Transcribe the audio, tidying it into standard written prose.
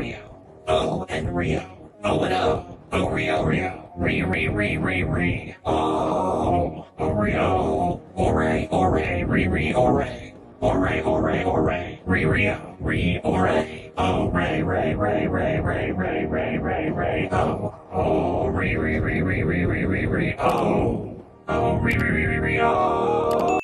Oreo. O and Rio. O and O. Oreo, Rio. Re. Oh, Oreo. Ore, re, ore. Ore. Re, Rio. Re, ore. Oh, re. Oh, re. Oh, re. Oh.